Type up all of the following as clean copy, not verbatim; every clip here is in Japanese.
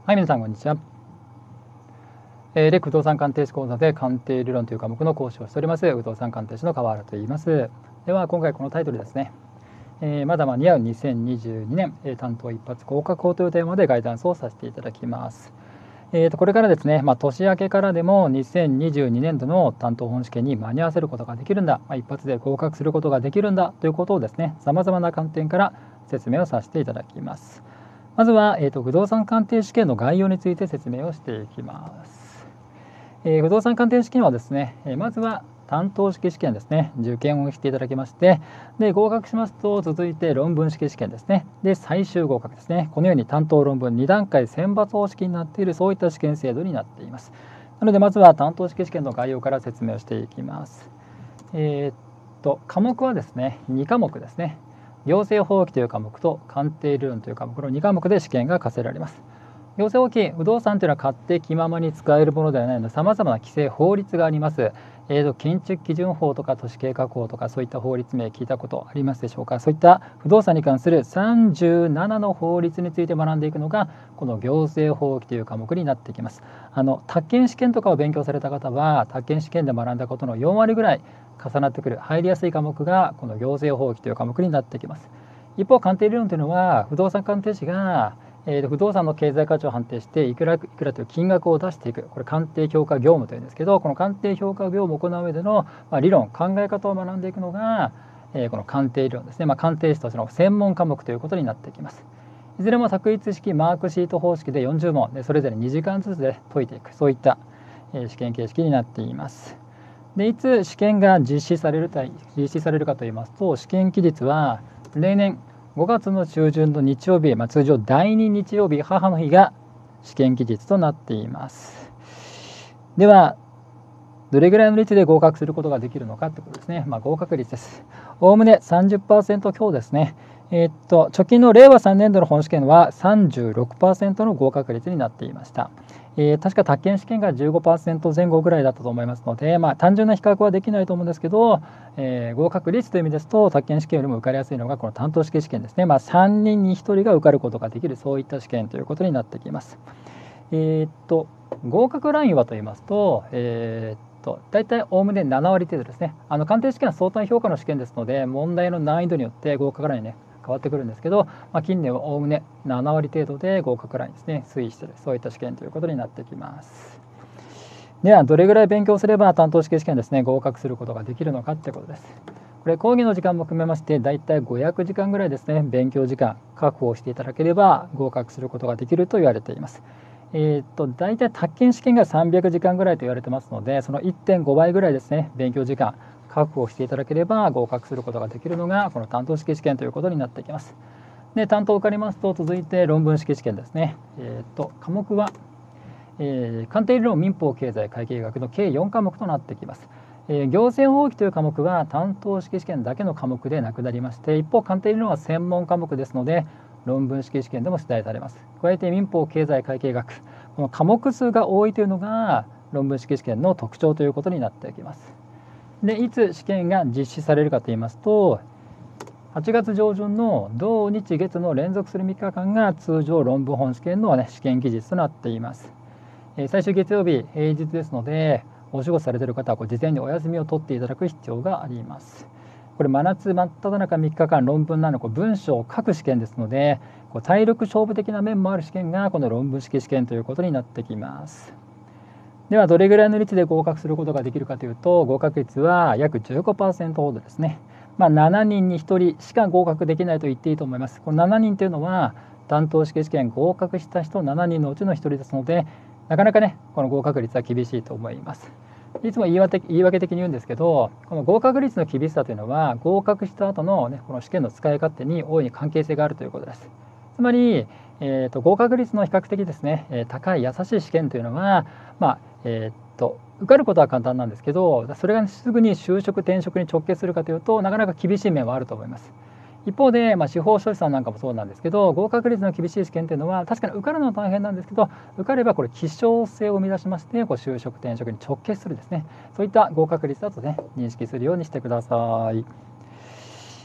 はい、皆さんこんにちは。レック不動産鑑定士講座で鑑定理論という科目の講師をしております不動産鑑定士の川原と言います。では今回このタイトルですね。まだ間に合う2022年、担当一発合格法というテーマでガイダンスをさせていただきます。これからですね、年明けからでも2022年度の担当本試験に間に合わせることができるんだ、一発で合格することができるんだということをですね、さまざまな観点から説明をさせていただきます。まずは、不動産鑑定試験の概要について説明をしていきます。不動産鑑定試験はですね、まずは担当式試験ですね、受験をしていただきまして、で合格しますと続いて論文式試験ですね、で最終合格ですね。このように担当論文2段階選抜方式になっている、そういった試験制度になっています。なのでまずは担当式試験の概要から説明をしていきます。科目はですね、2科目ですね。行政法規という科目と鑑定理論という科目の2科目で試験が課せられます。行政法規、不動産というのは勝手気ままに使えるものではないので、さまざまな規制法律があります。建築基準法とか都市計画法とか、そういった法律名聞いたことありますでしょうか。そういった不動産に関する37の法律について学んでいくのがこの行政法規という科目になってきます。宅建試験とかを勉強された方は、宅建試験で学んだことの4割ぐらい重なってくる、入りやすい科目がこの行政法規という科目になってきます。一方、鑑定理論というのは不動産鑑定士が不動産の経済価値を判定していくらという金額を出していく、これ鑑定評価業務というんですけど、この鑑定評価業務を行う上での理論、考え方を学んでいくのがこの鑑定理論ですね。鑑定士としての専門科目ということになってきます。いずれも択一式マークシート方式で40問でそれぞれ2時間ずつで解いていく、そういった試験形式になっています。でいつ試験が実施されるかといいますと、試験期日は例年5月の中旬の日曜日、通常第2日曜日、母の日が試験期日となっています。ではどれぐらいの率で合格することができるのかということですね。合格率です。おおむね 30% 強ですね。直近の令和3年度の本試験は 36% の合格率になっていました。確か宅建試験が 15% 前後ぐらいだったと思いますので、単純な比較はできないと思うんですけど、合格率という意味ですと宅建試験よりも受かりやすいのがこの担当式試験ですね。3人に1人が受かることができる、そういった試験ということになってきます。合格ラインはと言いますと、大体おおむね7割程度ですね。鑑定試験は相対評価の試験ですので、問題の難易度によって合格ラインね変わってくるんですけど、近年はおおむね7割程度で合格ラインですね、推移している、そういった試験ということになってきます。ではどれぐらい勉強すれば担当式試験ですね、合格することができるのかってことです。これ講義の時間も含めまして大体500時間ぐらいですね、勉強時間確保していただければ合格することができると言われています。大体宅建試験が300時間ぐらいと言われてますので、その 1.5 倍ぐらいですね、勉強時間確保していただければ合格することができるのがこの担当式試験ということになってきます。で担当受かりますと続いて論文式試験ですね。科目は、鑑定理論、民法、経済、会計学の計4科目となってきます。行政法規という科目は担当式試験だけの科目でなくなりまして、一方鑑定理論は専門科目ですので論文式試験でも出題されます。加えて民法、経済、会計学、この科目数が多いというのが論文式試験の特徴ということになってきます。でいつ試験が実施されるかといいますと、8月上旬の土日月の連続する3日間が通常論文本試験の、試験期日となっています。最終月曜日平日ですので、お仕事されている方は事前にお休みを取っていただく必要があります。これ真夏真っ只中3日間論文なの文章を書く試験ですので、体力勝負的な面もある試験がこの論文式試験ということになってきます。ではどれぐらいの率で合格することができるかというと、合格率は約 15% ほどですね。7人に1人しか合格できないと言っていいと思います。この7人というのは担当式試験合格した人7人のうちの1人ですので、なかなかねこの合格率は厳しいと思います。いつも言い訳的に言うんですけど、この合格率の厳しさというのは合格した後の、この試験の使い勝手に大いに関係性があるということです。つまり、合格率の比較的ですね、高い優しい試験というのは、受かることは簡単なんですけど、それがすぐに就職転職に直結するかというとなかなか厳しい面はあると思います。一方で、司法書士さんなんかもそうなんですけど、合格率の厳しい試験というのは確かに受かるのは大変なんですけど、受かればこれ希少性を生み出しまして、就職転職に直結するですね、そういった合格率だとね認識するようにしてください。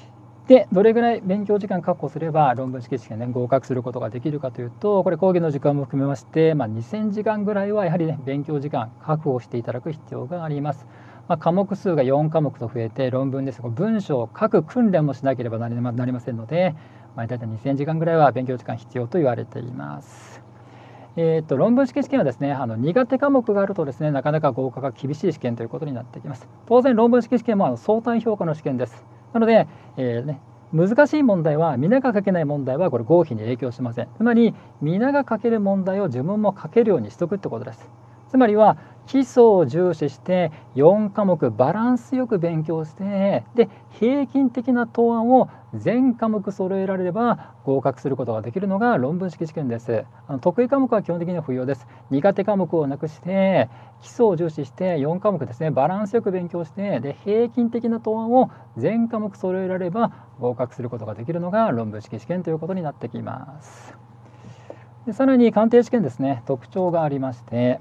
でどれぐらい勉強時間確保すれば論文式試験ね合格することができるかというと、これ講義の時間も含めまして、2000時間ぐらいはやはりね勉強時間確保していただく必要があります。科目数が4科目と増えて、論文ですが文章を書く訓練もしなければなりませんので、大体2000時間ぐらいは勉強時間必要と言われています。論文式試験はですね、苦手科目があるとですね、なかなか合格が厳しい試験ということになってきます。当然論文式試験も相対評価の試験です。なので、難しい問題は皆が書けない問題はこれ合否に影響しません。つまり皆が書ける問題を自分も書けるようにしとくってことです。つまりは基礎を重視して4科目バランスよく勉強して、で平均的な答案を全科目揃えられれば合格することができるのが論文式試験です。得意科目は基本的には不要です。苦手科目をなくして基礎を重視して4科目ですね、バランスよく勉強して、で平均的な答案を全科目揃えられれば合格することができるのが論文式試験ということになってきます。でさらに鑑定試験ですね、特徴がありまして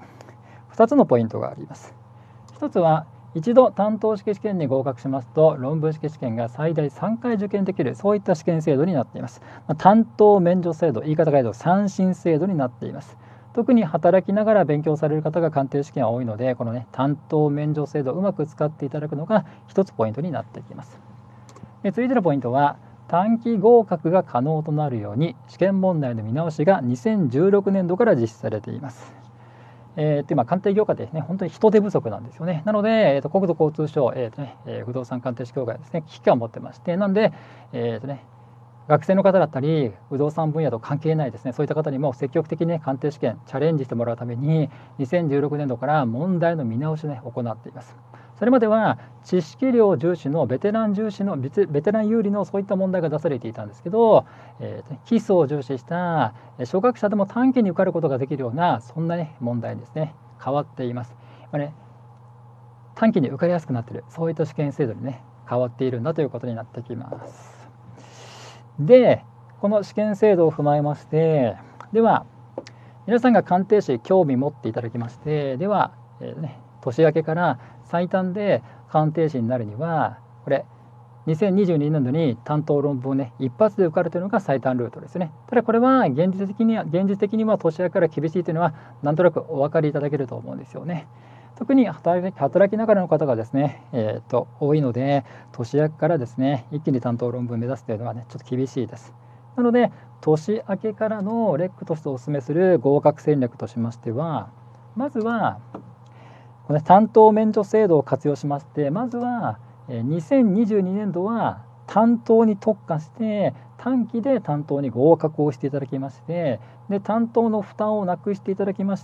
2つのポイントがあります。1つは一度担当式試験に合格しますと論文式試験が最大3回受験できる、そういった試験制度になっています。担当免除制度、言い方がいいと三審制度になっています。特に働きながら勉強される方が鑑定試験は多いので、この担当免除制度をうまく使っていただくのが1つポイントになってきます。続いてのポイントは短期合格が可能となるように試験問題の見直しが2016年度から実施されています。今鑑定業界でね本当に人手不足なんですよね。なので、国土交通省、不動産鑑定士協会ですね、危機感を持ってまして、なんで、学生の方だったり不動産分野と関係ないですね、そういった方にも積極的に、鑑定試験チャレンジしてもらうために2016年度から問題の見直しを行っています。それまでは知識量重視のベテラン有利のそういった問題が出されていたんですけど、基礎を重視した初学者でも短期に受かることができるような、そんな、問題にですね変わっています。短期に受かりやすくなっている、そういった試験制度に変わっているんだということになってきます。でこの試験制度を踏まえまして、では皆さんが鑑定士興味持っていただきまして、では、年明けから最短で鑑定士になるには、これ2022年度に担当論文を一発で受かるというのが最短ルートですね。ただこれは現実的には年明けから厳しいというのはなんとなくお分かりいただけると思うんですよね。特に働きながらの方がですね、多いので、年明けからですね一気に担当論文を目指すというのはちょっと厳しいです。なので年明けからのレックとしてお勧めする合格戦略としましては、まずはこの担当免除制度を活用しまして、まずは2022年度は担当に特化して短期で担当に合格をしていただきまして、で担当の負担をなくしていただきまして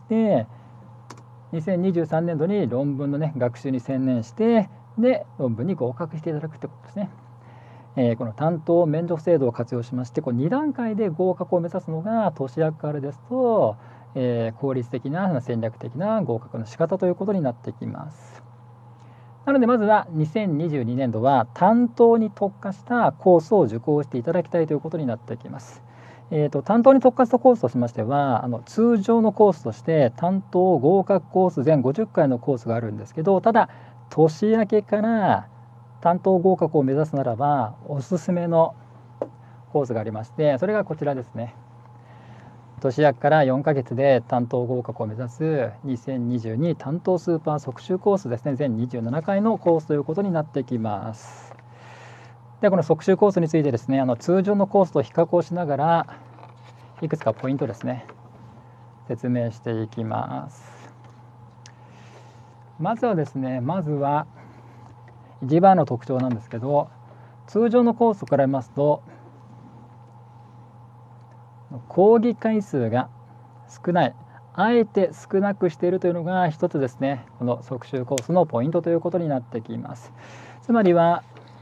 、2023年度に論文の学習に専念して、で論文に合格していただくということですね。この担当免除制度を活用しまして、2段階で合格を目指すのが年明けからですと、効率的な戦略的な合格の仕方ということになってきます。なのでまずは2022年度は担当に特化したコースを受講していただきたいということになってきます。担当に特化したコースとしましては、通常のコースとして担当合格コース全50回のコースがあるんですけど、ただ年明けから担当合格を目指すならばおすすめのコースがありまして、それがこちらですね。年明けから4ヶ月で担当合格を目指す2022担当スーパー即習コースですね、全27回のコースということになってきます。でこの即習コースについてですね、通常のコースと比較をしながらいくつかポイントですね説明していきます。まずは一番の特徴なんですけど、通常のコースと比べますと講義回数が少ない、あえて少なくしているというのが一つですね、この即習コースのポイントということになってきます。つまりは、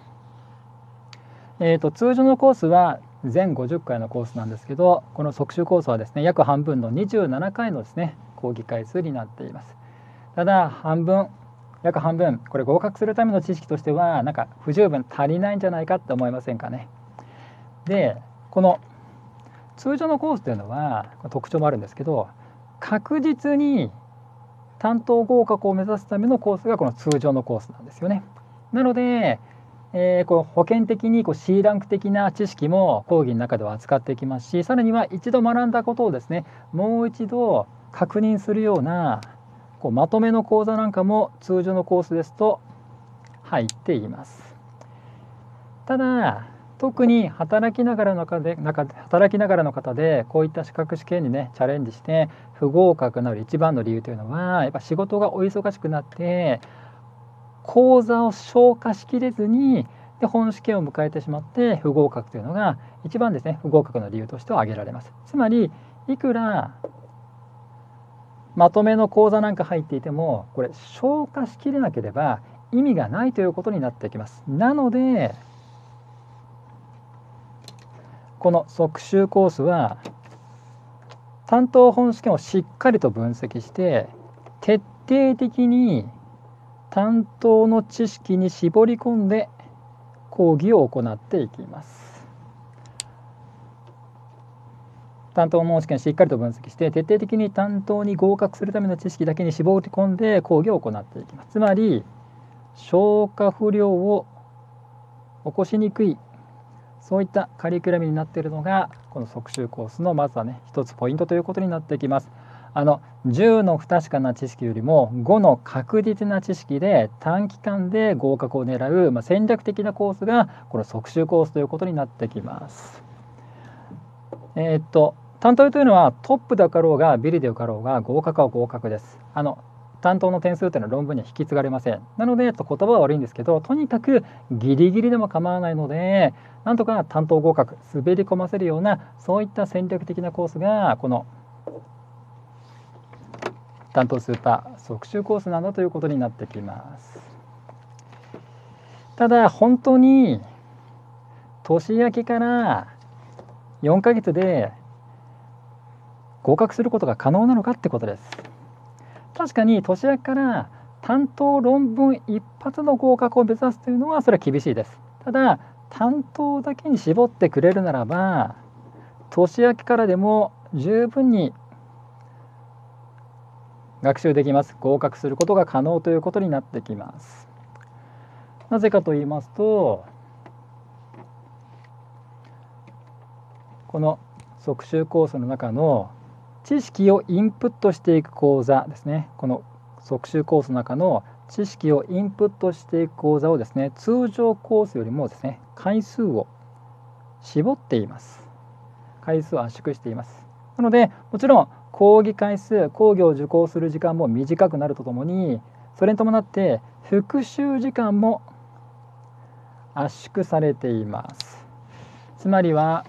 通常のコースは全50回のコースなんですけど、この即習コースはですね約半分の27回のですね講義回数になっています。ただ約半分、これ合格するための知識としては不十分、足りないんじゃないかって思いませんかね。でこの通常のコースというのは特徴もあるんですけど、確実に担当合格を目指すためのコースがこの通常のコースなんですよね。なのでこう保険的にC ランク的な知識も講義の中では扱っていきますし、さらには一度学んだことをですね、もう一度確認するようなまとめの講座なんかも通常のコースですと入っています。ただ特に働きながらの方でこういった資格試験にねチャレンジして不合格になる一番の理由というのは、やっぱ仕事がお忙しくなって講座を消化しきれずに本試験を迎えてしまって不合格というのが一番ですね、不合格の理由としては挙げられます。つまりいくらまとめの講座なんか入っていても、これ消化しきれなければ意味がないということになってきます。なのでこの即習コースは担当本試験をしっかりと分析して徹底的に担当の知識に絞り込んで講義を行っていきます。担当本試験をしっかりと分析して徹底的に担当に合格するための知識だけに絞り込んで講義を行っていきます。つまり消化不良を起こしにくい、そういったカリキュラムになっているのがこの即習コースのまずはね一つポイントということになってきます。10の不確かな知識よりも5の確実な知識で短期間で合格を狙う、戦略的なコースがこの即習コースということになってきます。担当というのはトップであろうがビリであろうが合格は合格です。担当の点数というのは論文には引き継がれません。なので言葉は悪いんですけど、とにかくギリギリでも構わないのでなんとか担当合格滑り込ませるようなそういった戦略的なコースがこの担当スーパー即習コースなんだということになってきます。ただ本当に年明けから4ヶ月で合格することが可能なのかってことです。確かに年明けから担当論文一発の合格を目指すというのはそれは厳しいです。ただ担当だけに絞ってくれるならば年明けからでも十分に学習できます。合格することが可能ということになってきます。なぜかと言いますと、この即習コースの中の知識をインプットしていく講座ですね、この即習コースの中の知識をインプットしていく講座をですね、通常コースよりもですね回数を絞っています。回数を圧縮しています。なのでもちろん講義回数、講義を受講する時間も短くなるとともに、それに伴って復習時間も圧縮されています。つまりは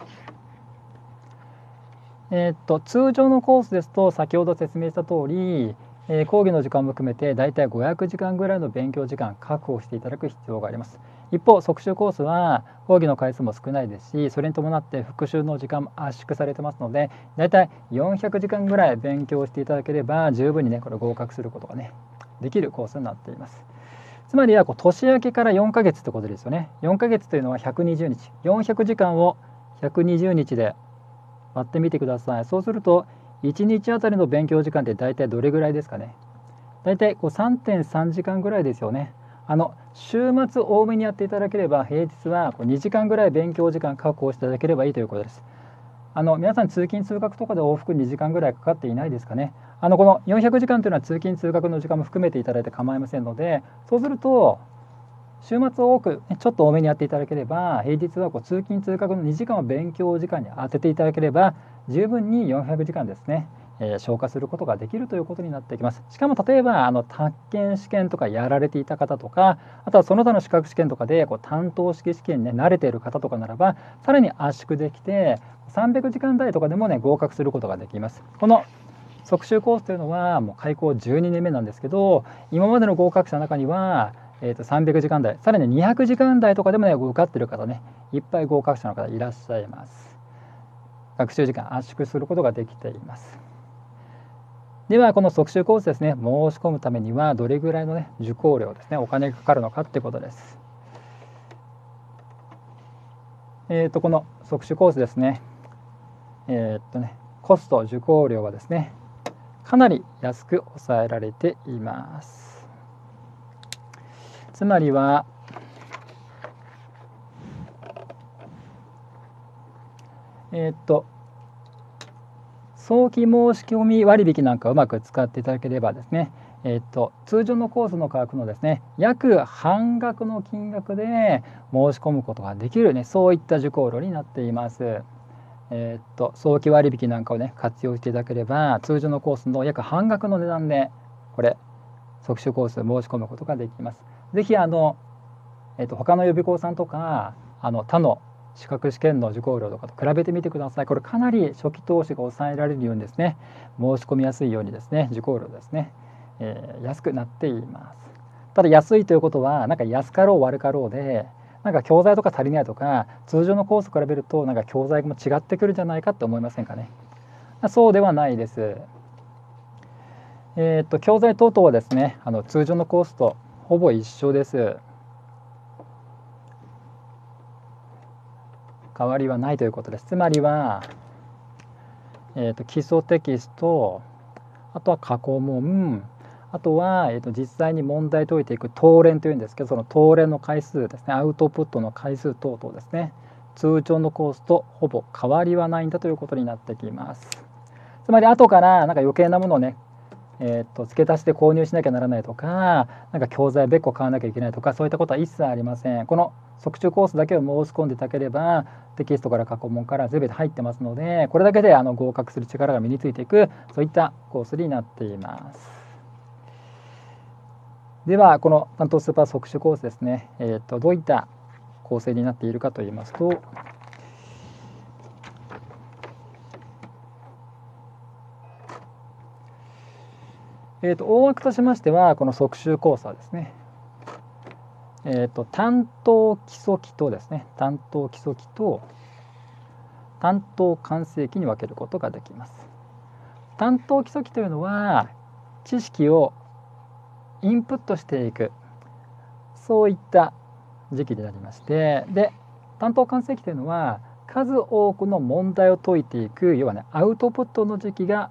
通常のコースですと先ほど説明した通り、講義の時間も含めてだいたい500時間ぐらいの勉強時間確保していただく必要があります。一方即習コースは講義の回数も少ないですし、それに伴って復習の時間も圧縮されてますので、だいたい400時間ぐらい勉強していただければ十分にねこれ合格することがねできるコースになっています。つまりは年明けから4ヶ月ってことですよね。4ヶ月というのは120日、400時間を120日で割ってみてください。そうすると1日あたりの勉強時間って大体どれぐらいですかね。大体3.3 時間ぐらいですよね。週末多めにやっていただければ平日は2時間ぐらい勉強時間確保していただければいいということです。皆さん通勤通学とかで往復2時間ぐらいかかっていないですかね。この400時間というのは通勤通学の時間も含めていただいて構いませんので、そうすると週末多くちょっと多めにやっていただければ、平日は通勤通学の2時間を勉強時間に当てていただければ十分に400時間ですね、消化することができるということになってきます。しかも例えば宅建試験とかやられていた方とか、あとはその他の資格試験とかで担当式試験に、慣れている方とかならばさらに圧縮できて300時間台とかでも合格することができます。この即習コースというのはもう開講12年目なんですけど、今までの合格者の中には300時間台、さらに200時間台とかでも受かっている方ね、いっぱい合格者の方いらっしゃいます。学習時間圧縮することができています。ではこの即習コースですね、申し込むためにはどれぐらいの受講料ですね、お金がかかるのかってことです。この即習コースですね、コスト受講料はですねかなり安く抑えられています。つまりは早期申し込み割引なんかをうまく使っていただければですね、通常のコースの価格のですね約半額の金額で申し込むことができるね、そういった受講料になっています。早期割引なんかをね活用していただければ、通常のコースの約半額の値段でこれ即習コース申し込むことができます。ぜひ他の予備校さんとか他の資格試験の受講料とかと比べてみてください。これかなり初期投資が抑えられるようにですね、申し込みやすいようにですね、受講料ですね、安くなっています。ただ安いということはなんか安かろう悪かろうで、なんか教材とか足りないとか、通常のコースと比べるとなんか教材も違ってくるんじゃないかって思いませんかね。そうではないです。教材等々はですね、通常のコースとほぼ一緒です。変わりはないということです。つまりは、基礎テキスト、あとは過去問、あとは、実際に問題解いていく答練というんですけど、その答練の回数ですね、アウトプットの回数等々ですね、通常のコースとほぼ変わりはないんだということになってきます。つまり後からなんか余計なものをね、付け足して購入しなきゃならないとか、なんか教材別個買わなきゃいけないとか、そういったことは一切ありません。この即中コースだけを申し込んでいただければ、テキストから過去問から全て入ってますので、これだけで合格する力が身についていく、そういったコースになっています。ではこの担当スーパー即習コースですね、どういった構成になっているかといいますと、大枠としましては、この即習コースはですね、担当基礎期とですね、担当基礎期と担当完成期に分けることができます。担当基礎期というのは知識をインプットしていく、そういった時期になりまして、で担当完成期というのは数多くの問題を解いていく、要はねアウトプットの時期が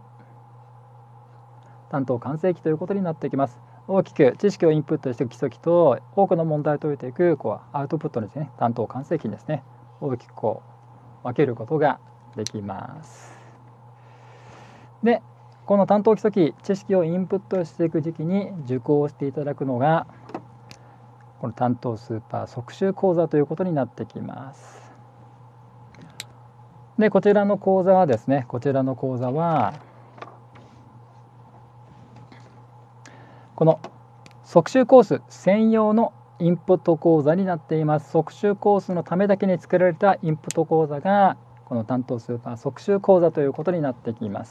担当完成期ということになってきます。大きく知識をインプットしていく基礎期と多くの問題を解いていくアウトプットのですね担当完成期にですね、大きく分けることができます。でこの担当基礎期、知識をインプットしていく時期に受講していただくのがこの担当スーパー即習講座ということになってきます。でこちらの講座はですね、この即習コース専用のインプット講座になっています。即習コースのためだけに作られたインプット講座がこの担当スーパー即習講座ということになってきます。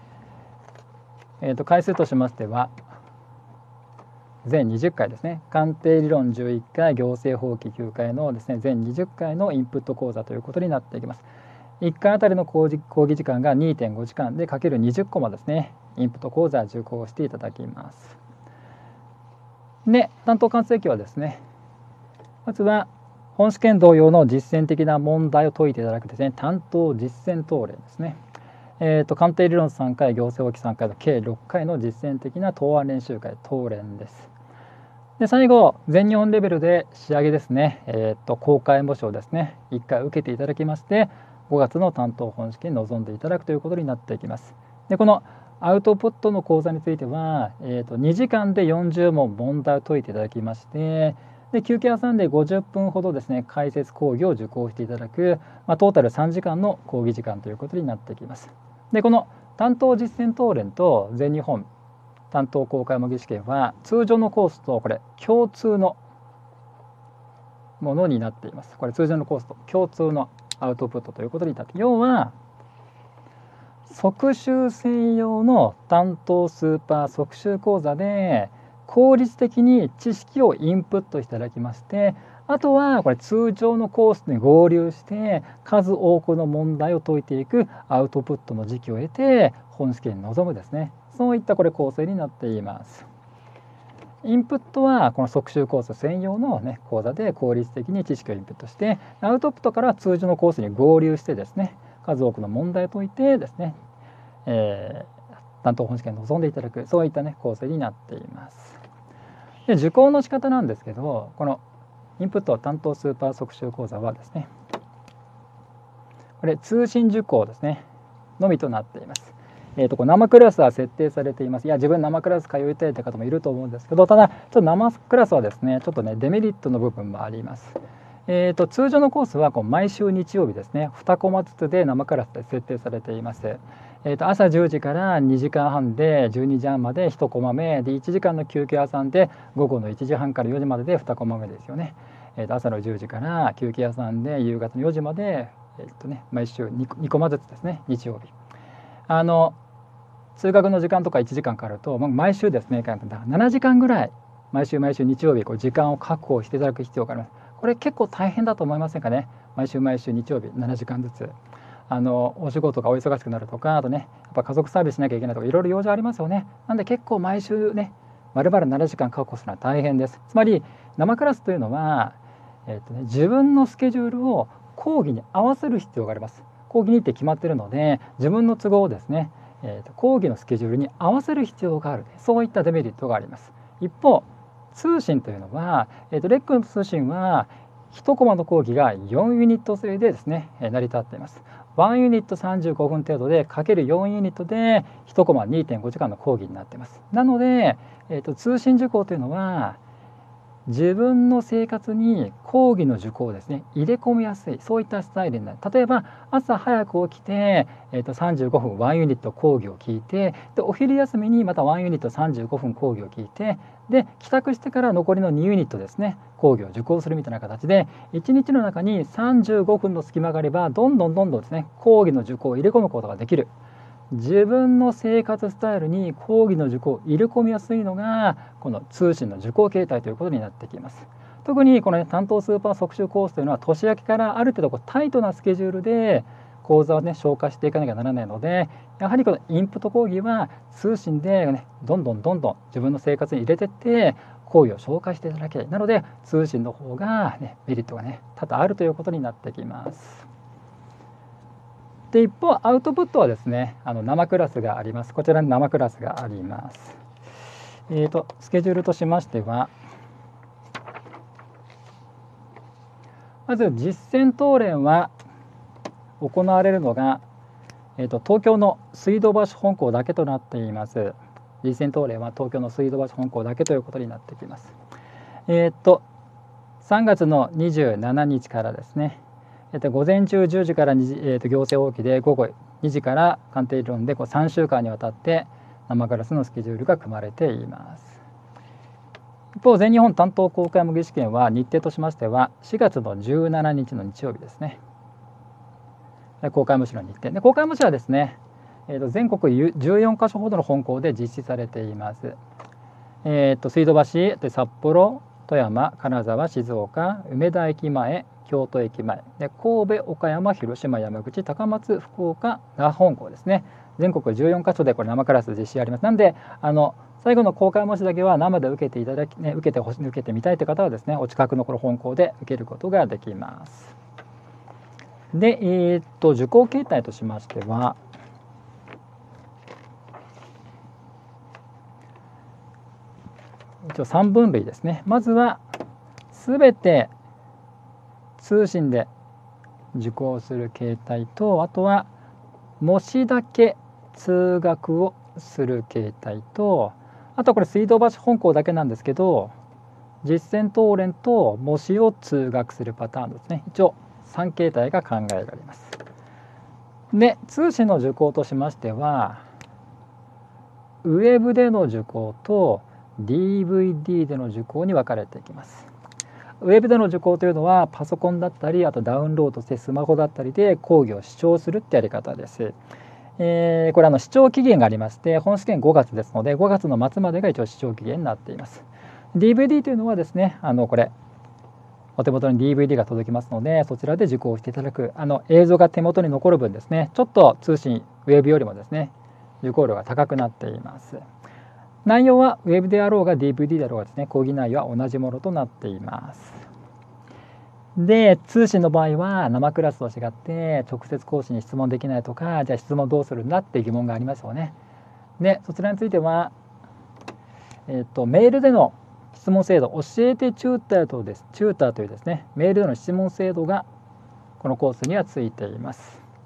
回数としましては全20回ですね、鑑定理論11回、行政法規9回のですね全20回のインプット講座ということになっていきます。1回あたりの講義時間が 2.5 時間でかける20コマですね、インプット講座受講していただきます。で担当完成期はですね、まずは本試験同様の実践的な問題を解いていただくですね、担当実践答練ですね。鑑定理論3回、行政法規3回の計6回の実践的な答案練習会答練です。で最後全日本レベルで仕上げですね、公開模試をですね1回受けていただきまして、5月の担当本試験に臨んでいただくということになっていきます。でこのアウトプットの講座については、2時間で40問問題を解いていただきまして、で休憩挟んで50分ほどですね解説講義を受講していただく、トータル3時間の講義時間ということになってきます。でこの担当実践答練と全日本担当公開模擬試験は通常のコースとこれ共通のものになっています。これ通常のコースと共通のアウトプットということになって、要は即習専用の担当スーパー即習講座で効率的に知識をインプットしていただきまして、あとはこれ通常のコースに合流して数多くの問題を解いていくアウトプットの時期を得て本試験に臨むですね、そういったこれ構成になっています。インプットはこの即習コース専用の、講座で効率的に知識をインプットして、アウトプットから通常のコースに合流してですね、数多くの問題を解いてですね、担当本試験に臨んでいただく、そういった構成になっています。で受講の仕方なんですけど、このインプット担当スーパー即習講座はですね、 これ通信受講ですねのみとなっています。これ生クラスは設定されています。いや自分生クラス通いたいという方もいると思うんですけど、ただちょっと生クラスはですねちょっとねデメリットの部分もあります。通常のコースは毎週日曜日ですね2コマずつで生クラスで設定されています。朝10時から2時間半で12時半まで1コマ目で1時間の休憩挟んで午後の1時半から4時までで2コマ目ですよね。朝の10時から休憩挟んで夕方の4時まで、毎週 2コマずつですね日曜日。通学の時間とか1時間かかると毎週ですね7時間ぐらい毎週日曜日時間を確保していただく必要があります。これ結構大変だと思いませんかね。毎週日曜日7時間ずつお仕事がお忙しくなるとか、あとねやっぱ家族サービスしなきゃいけないとかいろいろ用事ありますよね。なんで結構毎週ね丸々7時間確保するのは大変です。つまり生クラスというのは、自分のスケジュールを講義に合わせる必要があります。講義日程決まっているので自分の都合をですね、講義のスケジュールに合わせる必要がある、そういったデメリットがあります。一方通信というのは、レックの通信は1コマの講義が4ユニット制でですね成り立っています。1ユニット35分程度でかける4ユニットで1コマ 2.5 時間の講義になっています。なので、通信受講というのは自分の生活に講義の受講をですね入れ込みやすい、そういったスタイルになる。例えば朝早く起きて、35分1ユニット講義を聞いて、でお昼休みにまた1ユニット35分講義を聞いて、で帰宅してから残りの2ユニットですね講義を受講するみたいな形で1日の中に35分の隙間があればどんどんですね講義の受講を入れ込むことができる。自分の生活スタイルに講義の受講を入れ込みやすいのがこの通信の受講形態ということになってきます。特にこの、担当スーパー即習コースというのは年明けからある程度タイトなスケジュールで講座をね消化していかなきゃならないので、やはりこのインプット講義は通信でねどんどん自分の生活に入れてって講義を消化していただきたい。なので通信の方がねメリットがね多々あるということになってきます。で一方アウトプットはですね生クラスがあります。こちらに生クラスがあります。スケジュールとしましてはまず実践答練は行われるのが、東京の水道橋本校だけとなっています。実践答練は東京の水道橋本校だけということになってきます。3月の27日からですね午前中10時から行政法規で午後2時から鑑定理論で3週間にわたって生クラスのスケジュールが組まれています。一方全日本担当公開模擬試験は日程としましては4月の17日の日曜日ですね。公開模試の日程で公開模試はですね全国14カ所ほどの本校で実施されています。水道橋で札幌、富山、金沢、静岡、梅田駅前、京都駅前で神戸、岡山、広島、山口、高松、福岡、那覇本校ですね。全国14カ所でこれ生クラス実施あります。なんで最後の公開模試だけは生で受けていただき、受けてみたいという方はですねお近くのこの本校で受けることができます。で、受講形態としましては一応3分類ですね。まずはすべて通信で受講する形態と、あとは模試だけ通学をする形態と、あとはこれ水道橋本校だけなんですけど実践答練と模試を通学するパターンですね。一応3形態が考えられます。で通信の受講としましてはウェブでの受講と DVD での受講に分かれていきます。ウェブでの受講というのはパソコンだったりあとダウンロードしてスマホだったりで講義を視聴するってやり方です。これ視聴期限がありまして本試験5月ですので5月の末までが一応視聴期限になっています。DVD というのはですねこれお手元に DVD が届きますのでそちらで受講していただく映像が手元に残る分ですねちょっと通信ウェブよりもですね受講料が高くなっています。内容はウェブであろうが DVD であろうがですね講義内容は同じものとなっています。で通信の場合は生クラスと違って直接講師に質問できないとかじゃあ質問どうするんだっていう疑問がありますよね。でそちらについては、メールでの質問制度教えてチューターというですねメールでの質問制度がこのコースにはついています。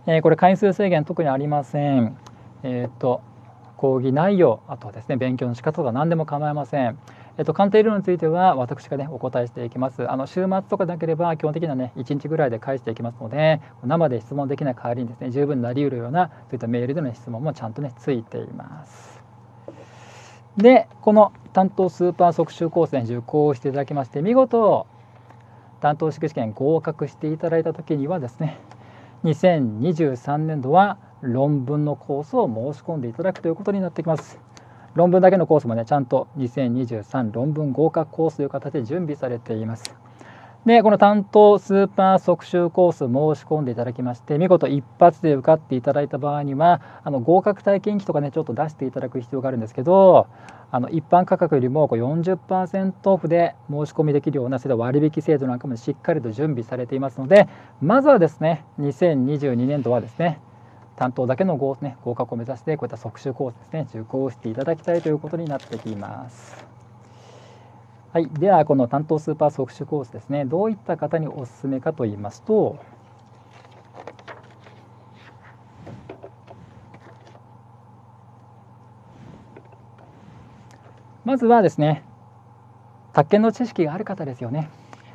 これ回数制限特にありません。講義内容、あとはですね、勉強の仕方とか何でも構いません。鑑定理論については私がね、お答えしていきます。週末とかでなければ基本的にはね、1日ぐらいで返していきますので、生で質問できない代わりにですね、十分なり得るような、そういったメールでの質問もちゃんとね、ついています。で、この担当スーパー即習コースで受講していただきまして、見事、担当試験合格していただいた時にはですね、2023年度は論文のコースを申し込んでいただくということになってきます。論文だけのコースもね、ちゃんと2023論文合格コースという形で準備されています。で、この担当スーパー即習コース申し込んでいただきまして、見事一発で受かっていただいた場合には、合格体験記とかね、ちょっと出していただく必要があるんですけど、一般価格よりも40% オフで申し込みできるような、そういった割引制度なんかもしっかりと準備されていますので、まずはですね、2022年度はですね、担当だけの合格を目指して、こういった即習コースですね、受講していただきたいということになってきます。はい、ではこの担当スーパー即習コースですね、どういった方におすすめかと言いますと、まずはですね、宅建の知識がある方ですよね。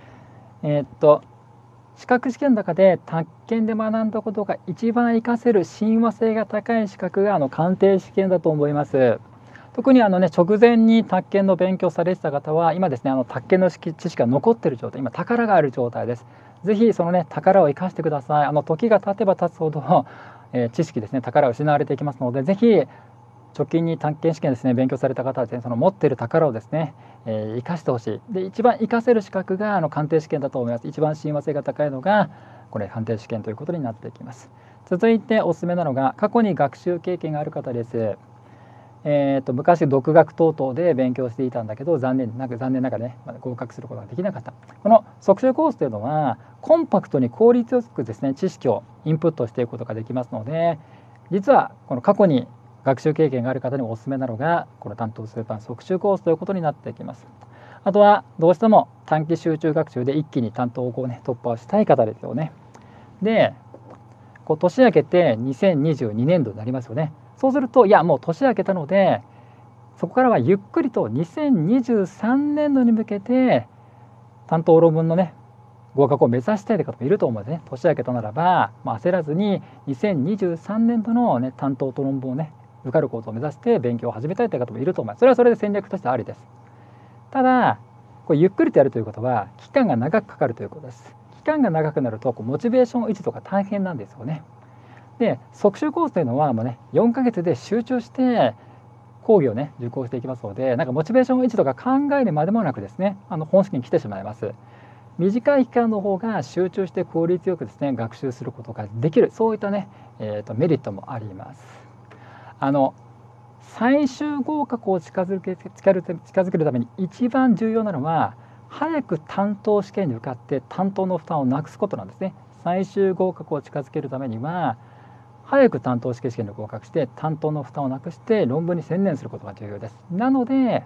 資格試験の中で宅建で学んだことが一番活かせる親和性が高い資格が鑑定試験だと思います。特に直前に宅建の勉強されてた方は今ですね、宅建の知識が残っている状態、今宝がある状態です。ぜひそのね、宝を生かしてください。時が経てば経つほど、知識ですね、宝を失われていきますので、ぜひ直近に宅建試験ですね、勉強された方はですね、その持っている宝をですね、生かしてほしい。で、一番生かせる資格が鑑定試験だと思います。一番親和性が高いのがこれ鑑定試験ということになってきます。続いておすすめなのが過去に学習経験がある方です。昔独学等々で勉強していたんだけど残念ながらね、合格することができなかった。この即習コースというのはコンパクトに効率よくですね、知識をインプットしていくことができますので、実はこの過去に学習経験がある方におすすめなのがこの担当スーパー即習コースということになってきます。あとはどうしても短期集中学習で一気に担当を突破をしたい方ですよね。で、年明けて2022年度になりますよね。そうすると、いやもう年明けたのでそこからはゆっくりと2023年度に向けて担当論文のね、合格を目指したいという方もいると思うんですね。年明けたならば、焦らずに2023年度の、ね、担当と論文をね、受かることを目指して勉強を始めたいという方もいると思います。それはそれで戦略としてありです。ただ、ゆっくりとやるということは期間が長くかかるということです。期間が長くなるとモチベーション維持とか大変なんですよね。で、即習コースというのはもうね、4ヶ月で集中して講義をね、受講していきますので、モチベーション維持とか考えるまでもなくですね、本式に来てしまいます。短い期間の方が集中して効率よくですね、学習することができる、そういったね、メリットもあります。最終合格を近づけるために一番重要なのは、早く担当試験に受かって担当の負担をなくすことなんですね。最終合格を近づけるためには、早く担当試験に合格して担当の負担をなくして論文に専念することが重要です。なので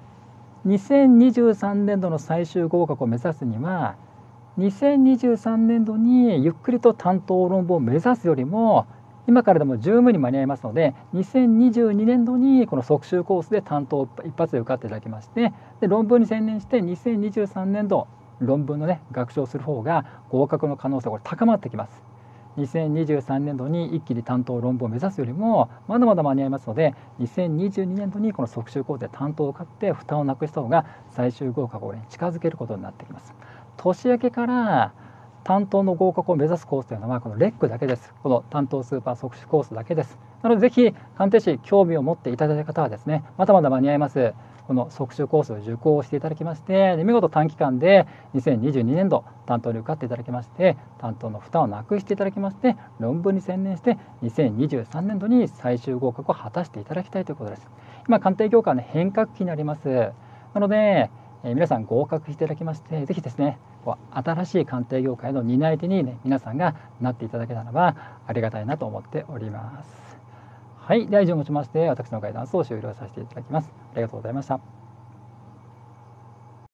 2023年度の最終合格を目指すには、2023年度にゆっくりと担当論文を目指すよりも今からでも十分に間に合いますので、2022年度にこの即習コースで担当を一発で受かっていただきまして、で論文に専念して2023年度論文のね、学習をする方が合格の可能性が高まってきます。2023年度に一気に担当論文を目指すよりもまだまだ間に合いますので、2022年度にこの即習コースで担当を受かって負担をなくした方が最終合格を近づけることになってきます。年明けから担当の合格を目指すコースというのはこのレックだけです。この担当スーパー即習コースだけです。なのでぜひ鑑定士興味を持っていただいた方はですね、まだまだ間に合います。この即習コースを受講していただきまして、見事短期間で2022年度担当に受かっていただきまして、担当の負担をなくしていただきまして、論文に専念して2023年度に最終合格を果たしていただきたいということです。今鑑定業界の変革期になります。なので皆さん合格していただきまして、ぜひですね、新しい鑑定業界の担い手にね、皆さんがなっていただけたらばありがたいなと思っております。はい、では以上をもちまして私のガイダンスを終了させていただきます。ありがとうございました。